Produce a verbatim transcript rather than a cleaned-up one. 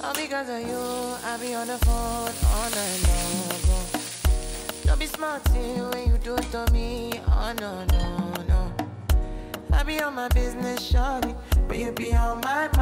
All because of you, I be on the phone all night long. Don't be smart when you do it to me. Oh no, no, no. I be on my business, shawty, but you be on my